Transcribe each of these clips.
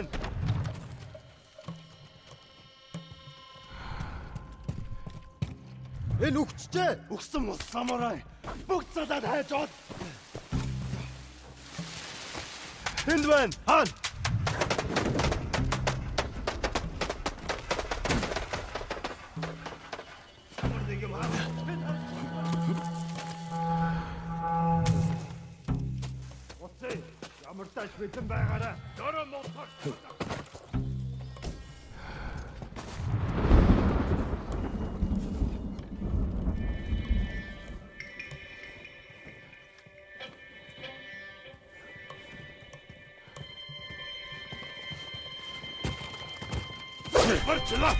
байна. Энэ үхчихээ. Үхсэн мус самурай. Бүгд цадаад хайж од. Энд байна. Хаан. Ямар тааш бэлэн байгаарай. Дөрөв муутах. Барчла.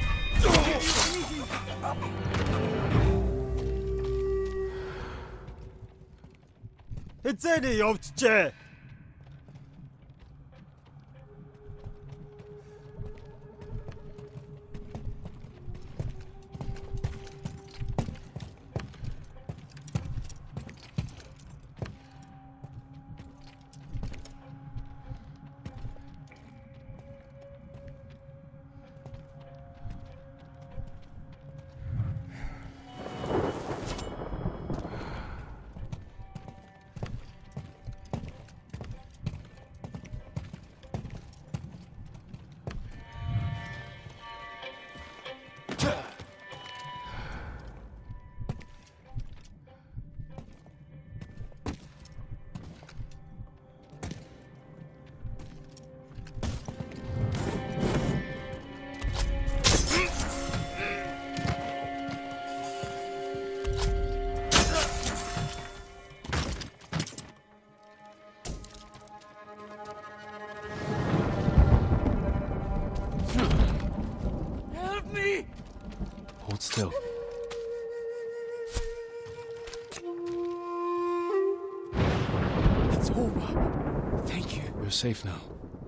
Эцэний явчихжээ. Hold still. It's over. Thank you. We're safe now.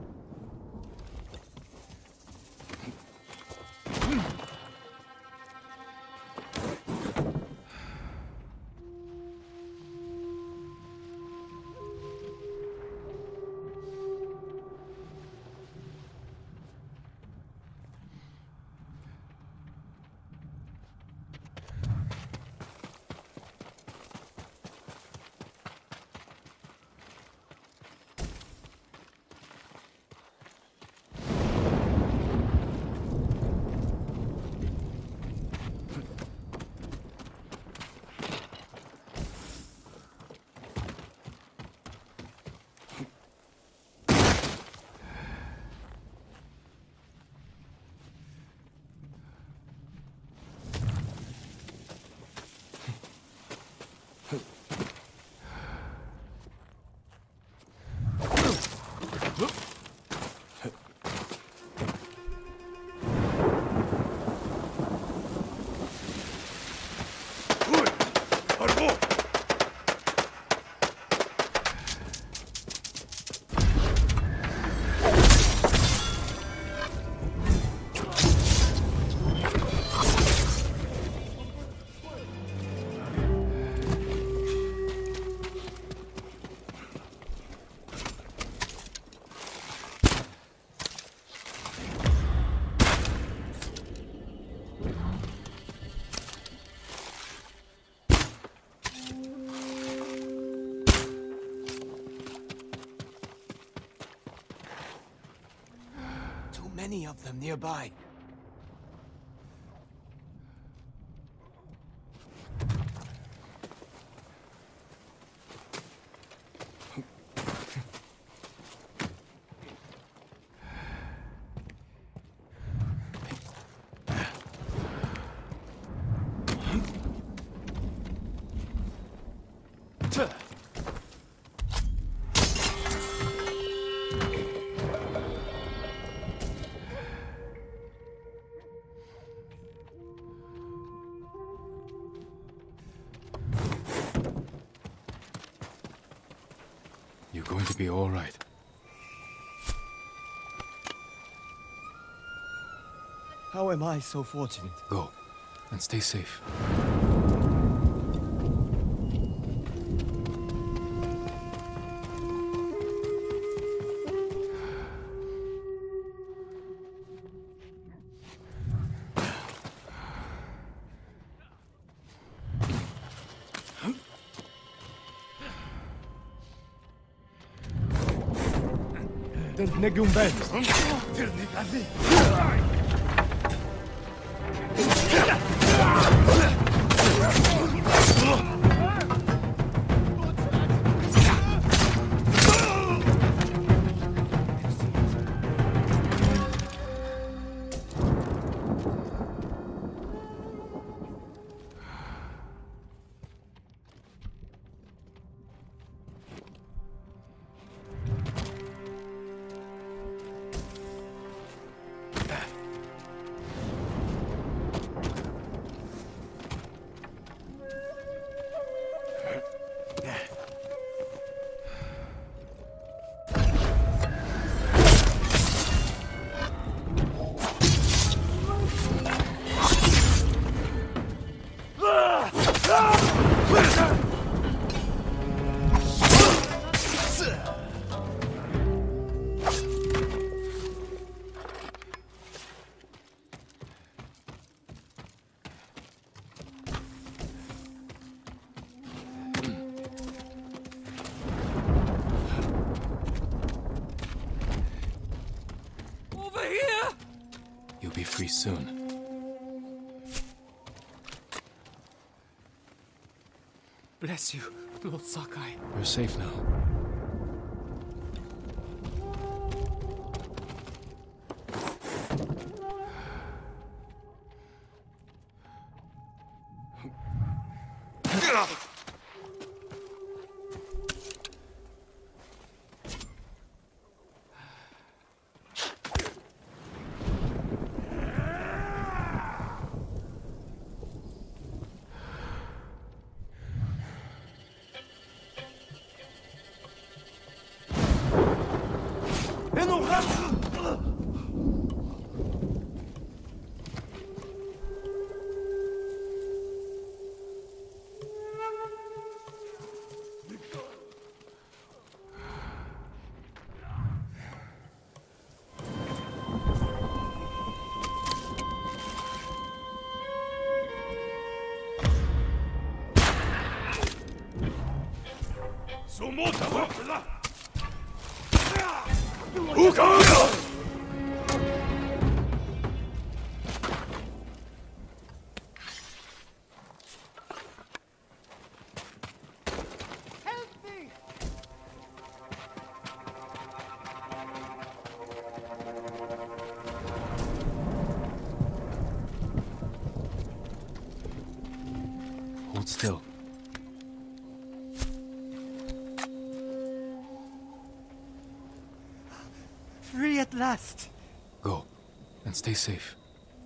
Many of them nearby. You're going to be all right. How am I so fortunate? Go, and stay safe. Negium Benz. Tyrnikazi. You'll be free soon. Bless you, Lord Sakai. You're safe now. Hold still. Free at last! Go, and stay safe.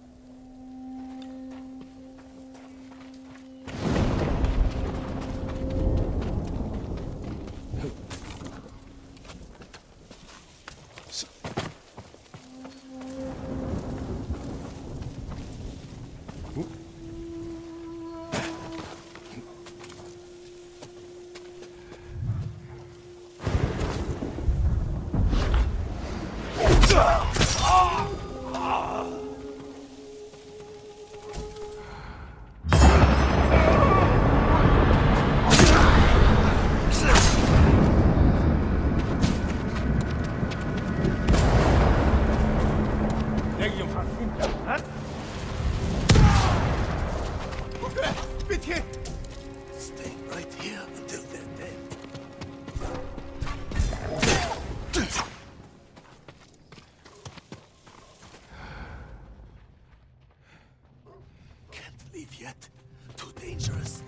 Stay right here until they're dead. Can't leave yet. Too dangerous.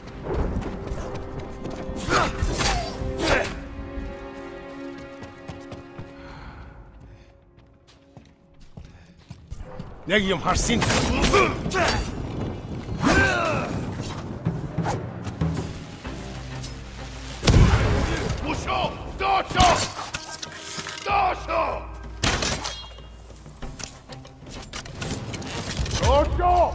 Negium Harsin. Musho! Dosho! Dosho! Dosho!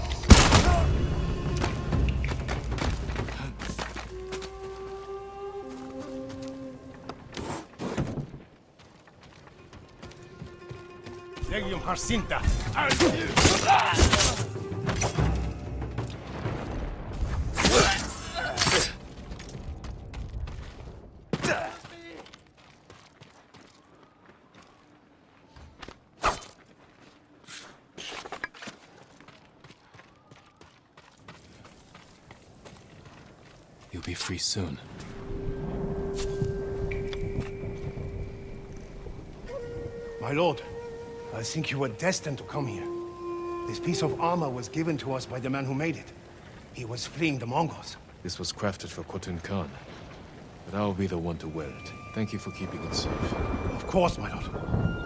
Negium Harsinta. You'll be free soon. My lord, I think you were destined to come here. This piece of armor was given to us by the man who made it. He was fleeing the Mongols. This was crafted for Khotun Khan, but I'll be the one to wear it. Thank you for keeping it safe. Of course, my lord.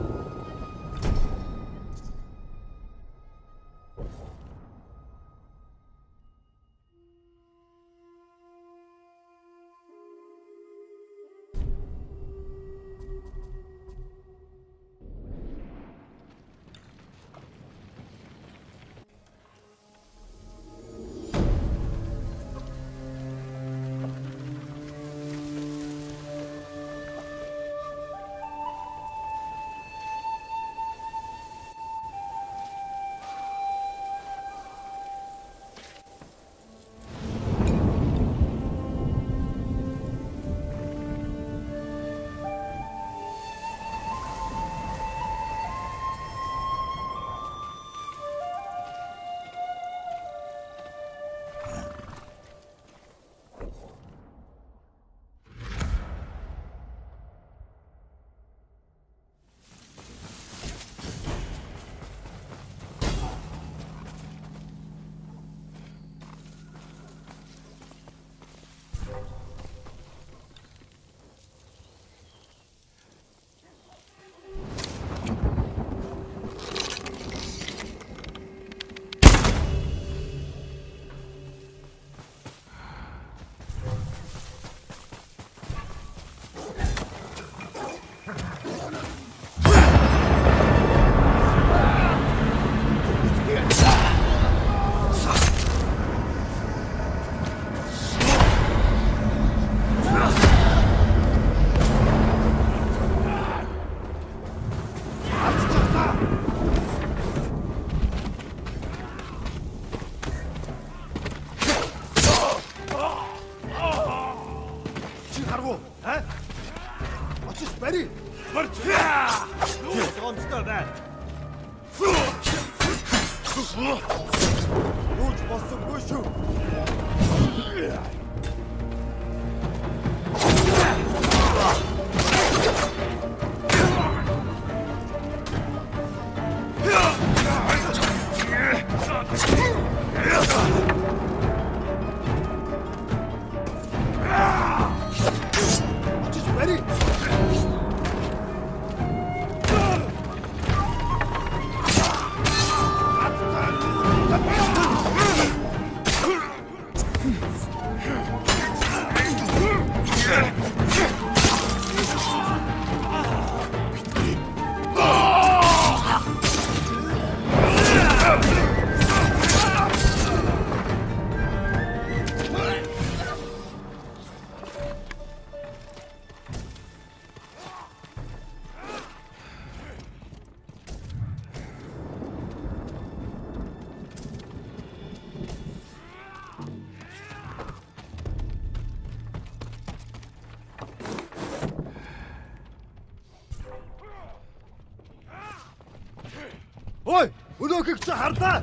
Ой, өнөөхийг чи харлаа.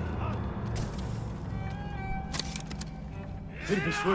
Тэр биш үү?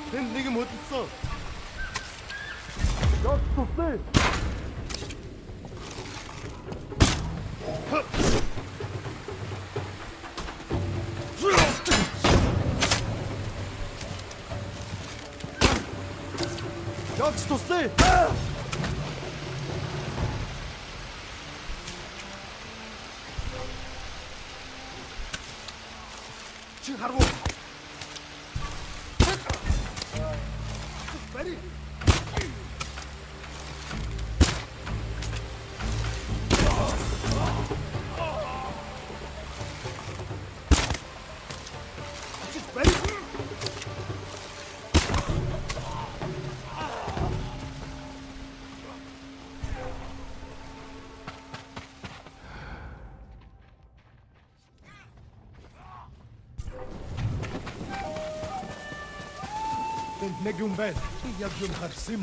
내게 못 있어. Jakst du still? 지금 하라고. 빨리. نجم بال يبدو خرسيمو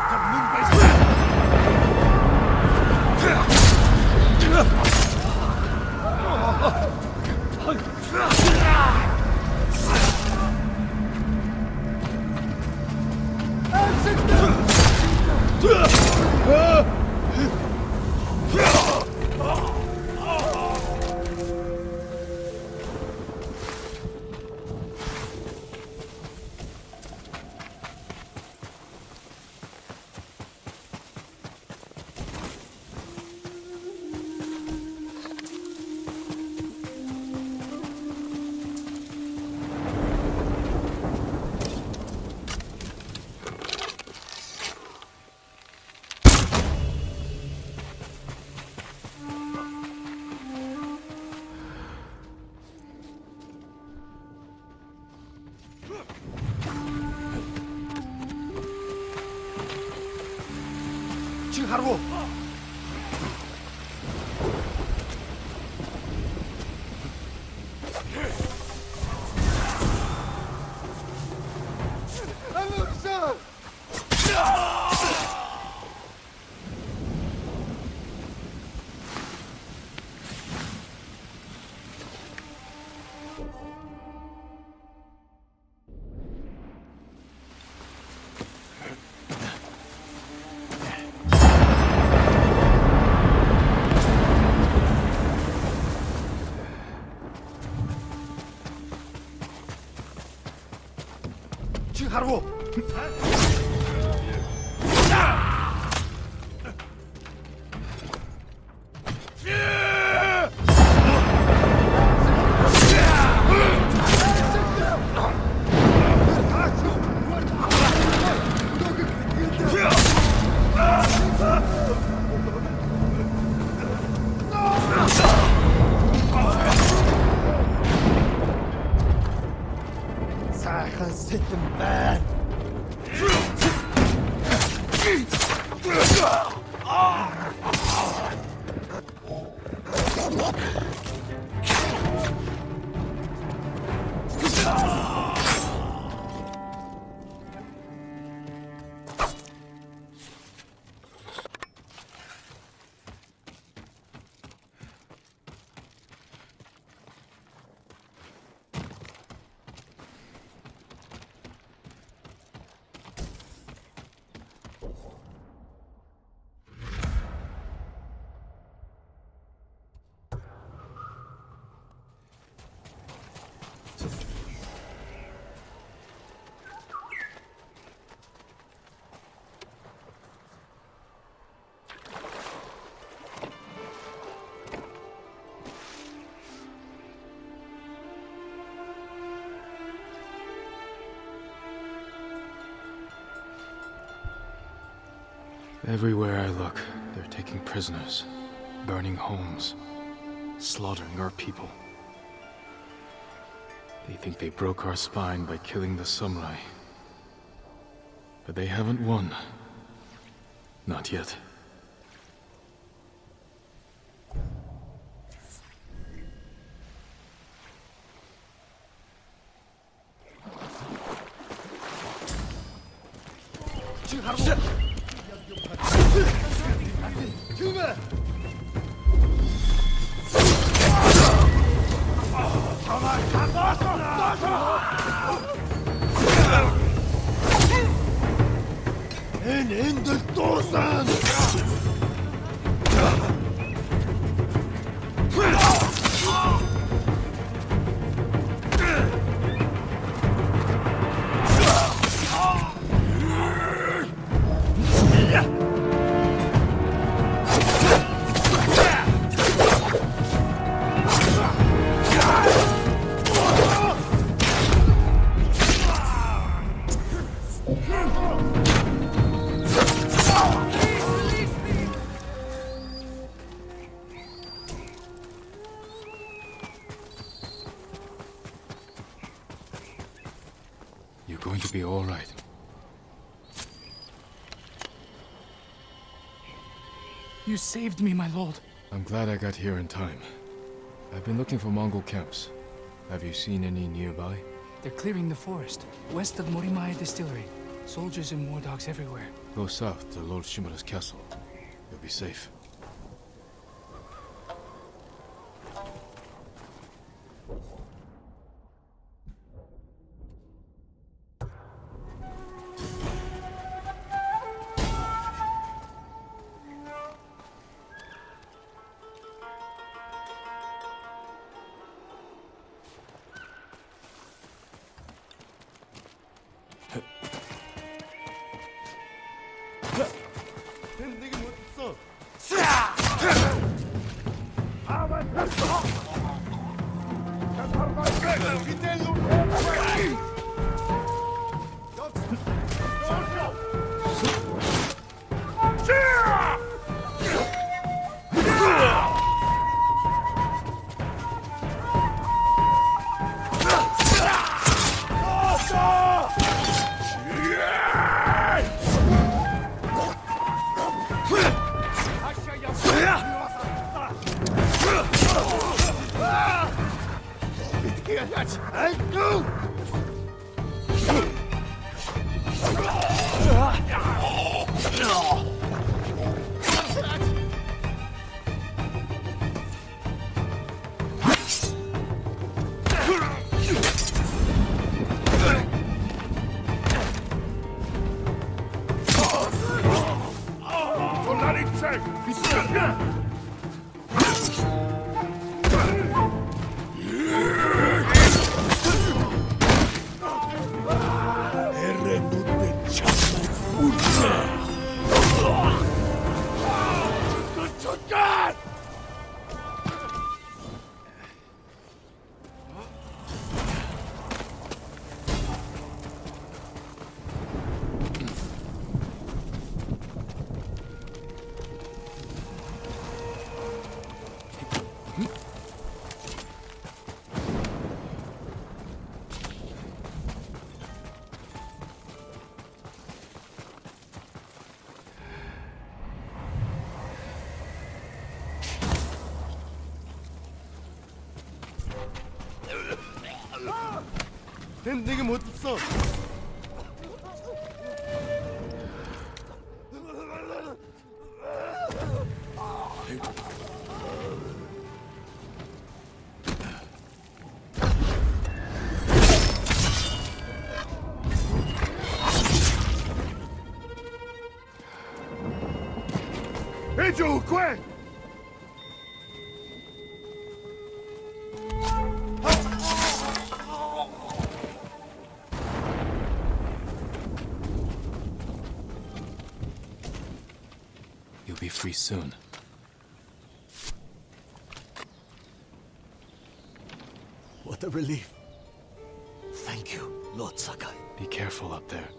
지금 하라고. 지금 하라고. Sitting bad. Everywhere I look, they're taking prisoners, burning homes, slaughtering our people. They think they broke our spine by killing the samurai. But they haven't won. Not yet. Den Ende stoßen! You're going to be all right. You saved me, my lord. I'm glad I got here in time. I've been looking for Mongol camps. Have you seen any nearby? They're clearing the forest, west of Morimaya Distillery. Soldiers and war dogs everywhere. Go south to Lord Shimura's castle. You'll be safe. 밴딩이 못 있어. 밴딩이 못 있어. 해줘, 관! You'll be free soon. What a relief. Thank you, Lord Sakai. Be careful up there.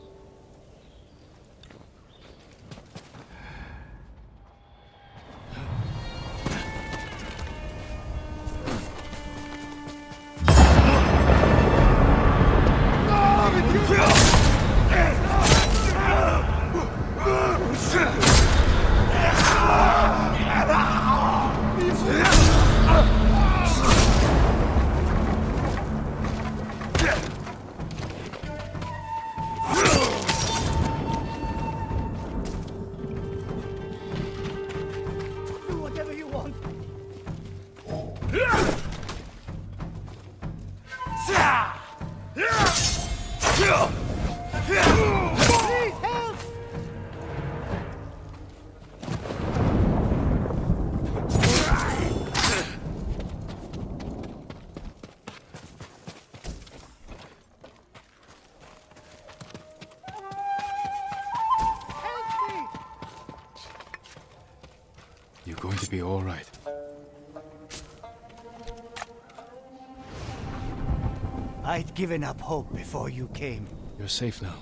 to be all right. I'd given up hope before you came. You're safe now.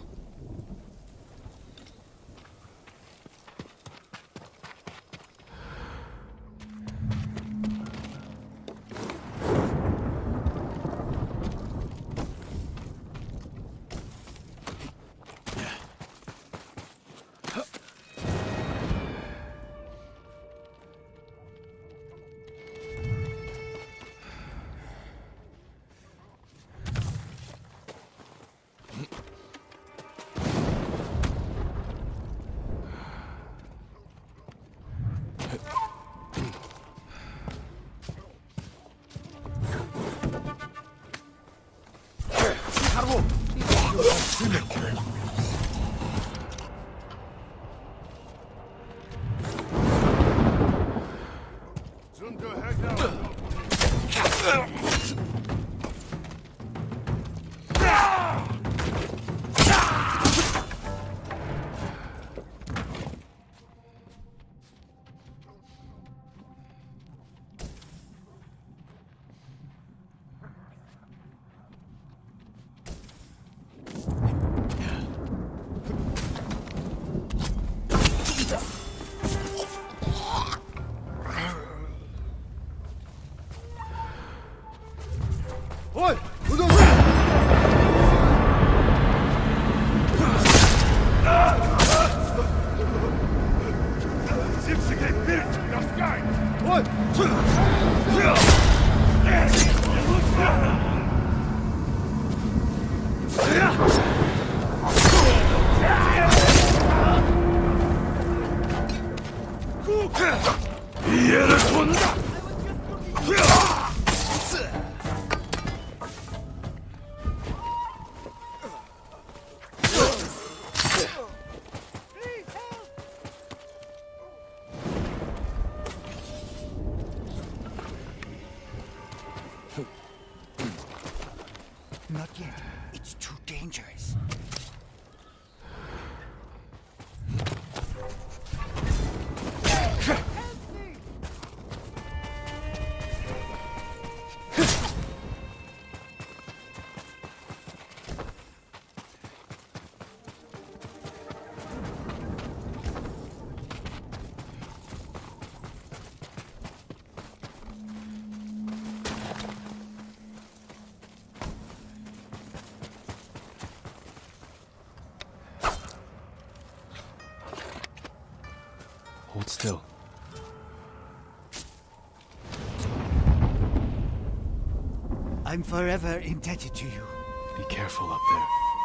Not yet. It's too dangerous. Hold still. I'm forever indebted to you. Be careful up there.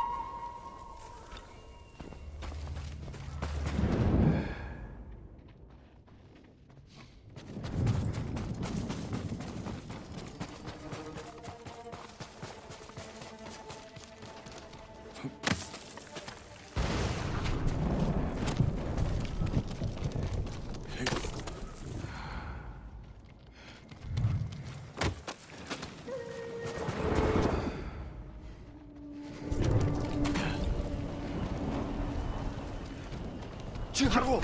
하라고.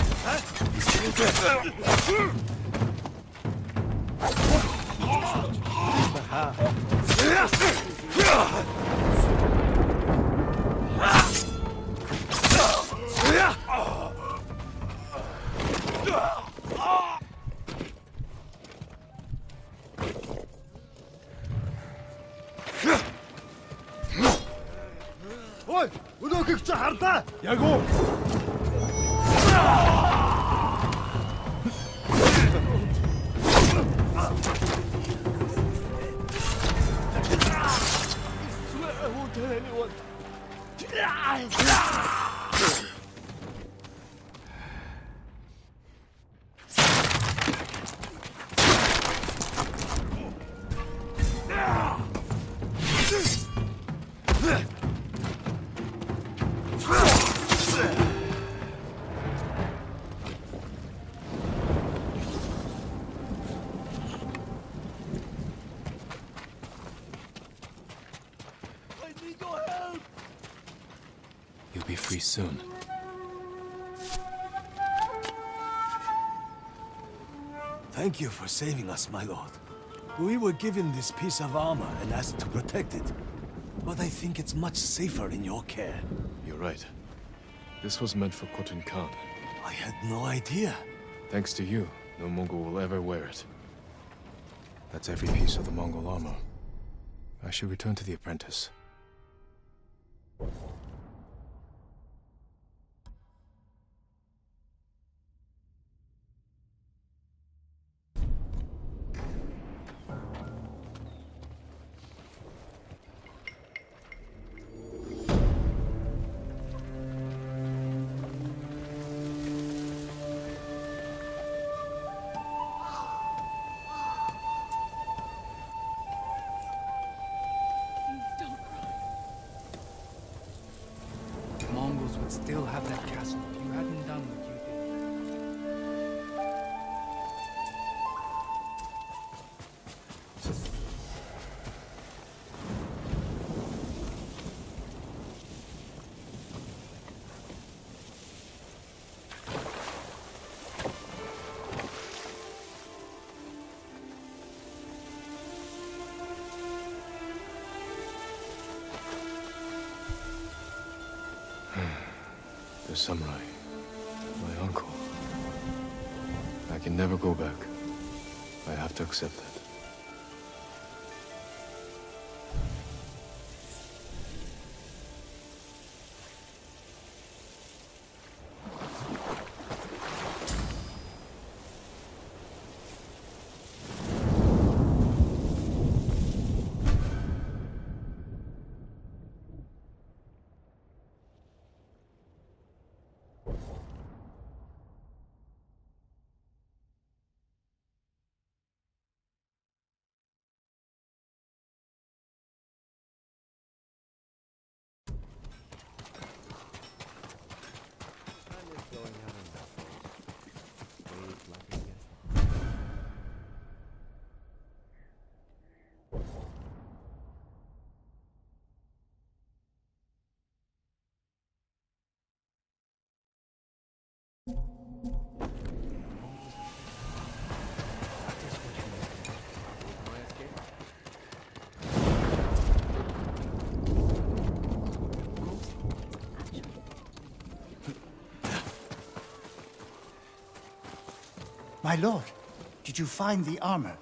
어이, 우리 그저 harta. 야고. You'll be free soon. Thank you for saving us, my lord. We were given this piece of armor and asked to protect it. But I think it's much safer in your care. You're right. This was meant for Khotun Khan. I had no idea. Thanks to you, no Mongol will ever wear it. That's every piece of the Mongol armor. I should return to the apprentice. Mongols would still have that castle if you hadn't done what you did. The samurai. My uncle. I can never go back. I have to accept that. My lord, did you find the armor?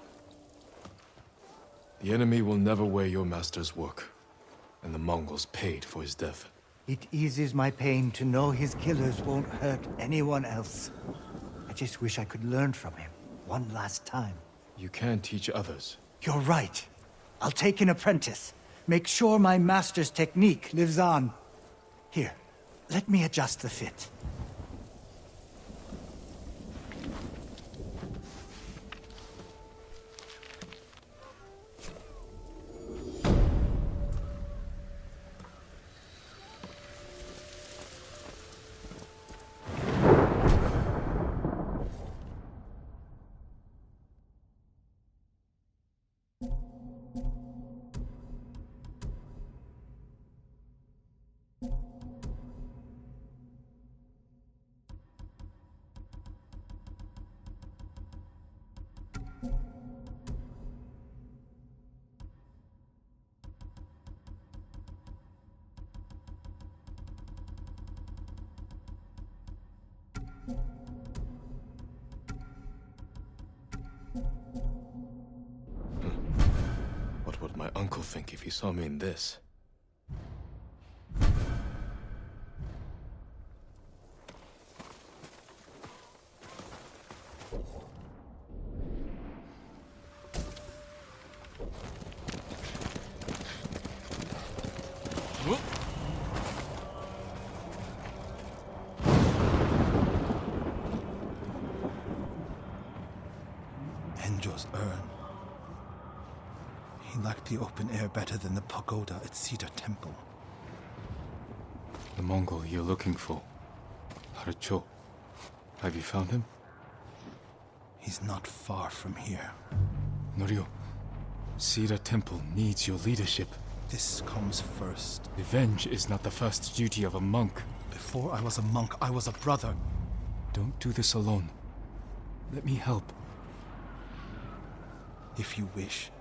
The enemy will never wear your master's work, and the Mongols paid for his death. It eases my pain to know his killers won't hurt anyone else. I just wish I could learn from him one last time. You can teach others. You're right. I'll take an apprentice. Make sure my master's technique lives on. Here, let me adjust the fit. What would my uncle think if he saw me in this? Enjo's urn. He liked the open air better than the pagoda at Cedar Temple. The Mongol you're looking for. Haracho. Have you found him? He's not far from here. Norio, Cedar Temple needs your leadership. This comes first. Revenge is not the first duty of a monk. Before I was a monk, I was a brother. Don't do this alone. Let me help. if you wish.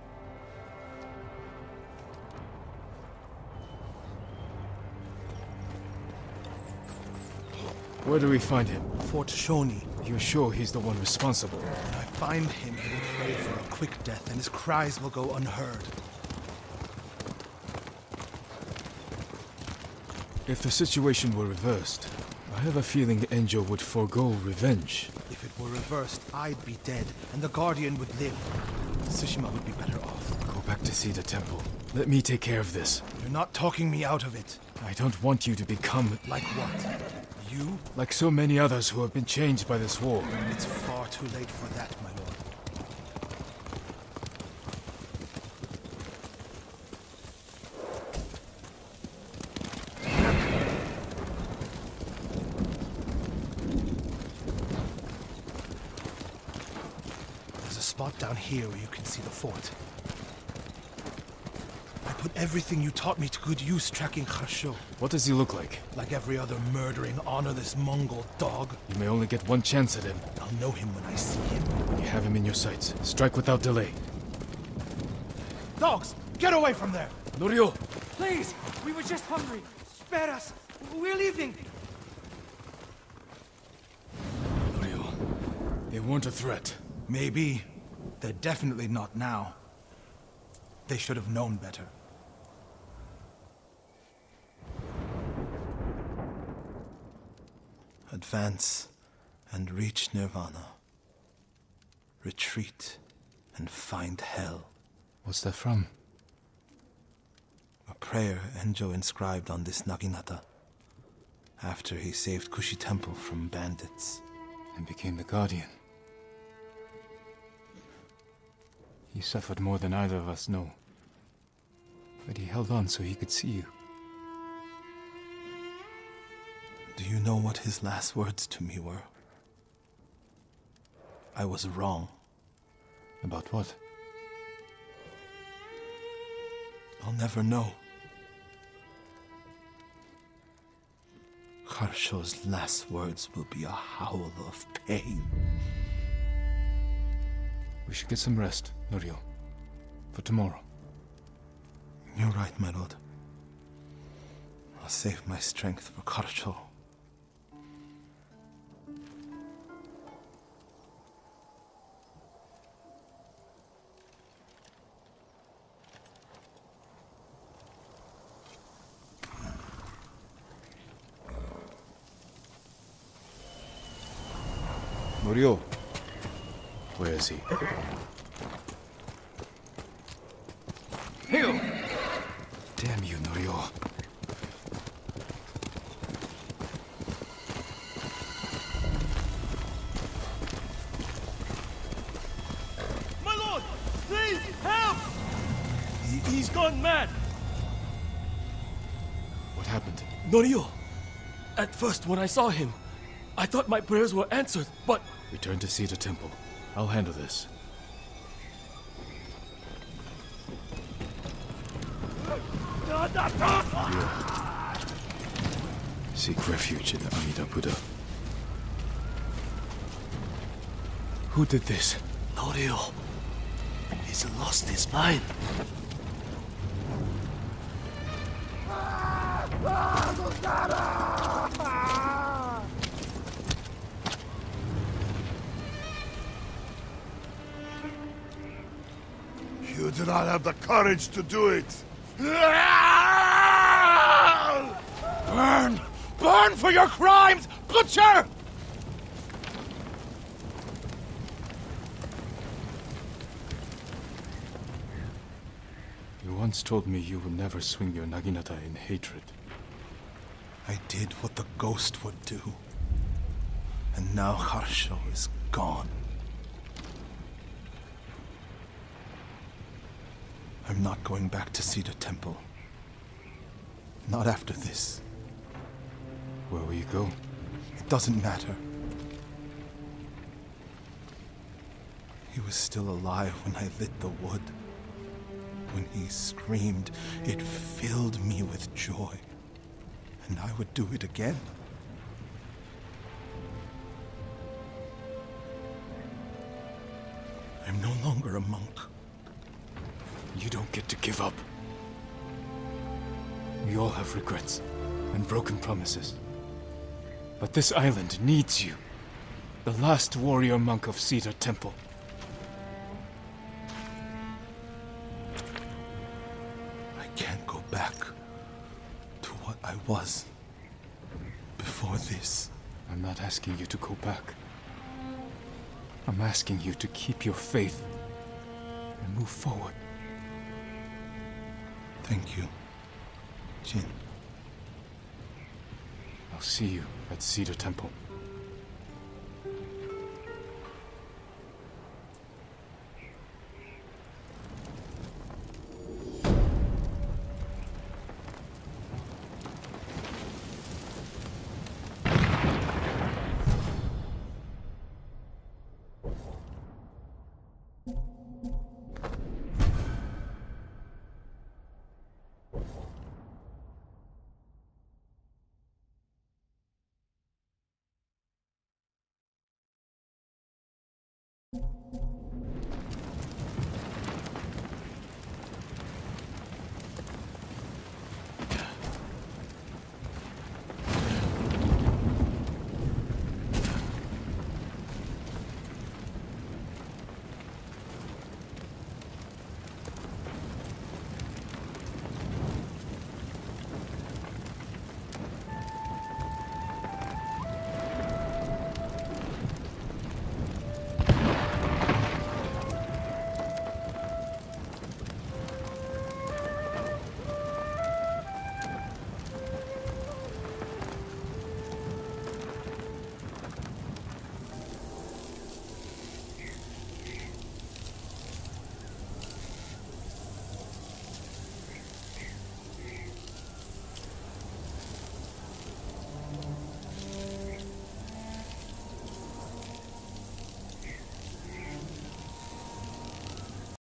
Where do we find him? Fort Shoni. You're sure he's the one responsible? When I find him, he will pray for a quick death, and his cries will go unheard. If the situation were reversed, I have a feeling Enjo would forego revenge. If it were reversed, I'd be dead, and the Guardian would live. Tsushima would be better off. Go back to see the temple. Let me take care of this. You're not talking me out of it. I don't want you to become Like what? You? like so many others who have been changed by this war. It's far too late for that, my lord. There's a spot down here where you can see the fort. I put everything you taught me to good use tracking Kharsho. What does he look like? Like every other murdering, honorless Mongol dog. You may only get one chance at him. I'll know him when I see him. You have him in your sights. Strike without delay. Dogs, get away from there! Norio! Please! We were just hungry! Spare us! We're leaving! Norio, they weren't a threat. Maybe. They're definitely not now. They should have known better. Advance and reach Nirvana. Retreat and find hell. What's that from? A prayer Enjo inscribed on this Naginata after he saved Kushi Temple from bandits. And became the Guardian. He suffered more than either of us know. But he held on so he could see you. Do you know what his last words to me were? I was wrong. About what? I'll never know. Kharsho's last words will be a howl of pain. We should get some rest, Norio. For tomorrow. You're right, my lord. I'll save my strength for Kharsho. Norio. Where is he? Heal! Damn you, Norio. My lord! Please, help! He's gone mad! What happened? Norio! At first, when I saw him, I thought my prayers were answered, but... Return to see the temple. I'll handle this. Seek refuge in Amida Buddha. Who did this? Norio. He's lost his mind. You do not have the courage to do it! Burn! Burn for your crimes, butcher! You once told me you would never swing your Naginata in hatred. I did what the ghost would do. And now Kharsho is gone. I'm not going back to Cedar Temple. Not after this. Where will you go? It doesn't matter. He was still alive when I lit the wood. When he screamed, it filled me with joy. And I would do it again. I'm no longer a monk. You don't get to give up. We all have regrets and broken promises. But this island needs you. The last warrior monk of Cedar Temple. I can't go back to what I was before this. I'm not asking you to go back. I'm asking you to keep your faith and move forward. Thank you, Jin. I'll see you at Cedar Temple.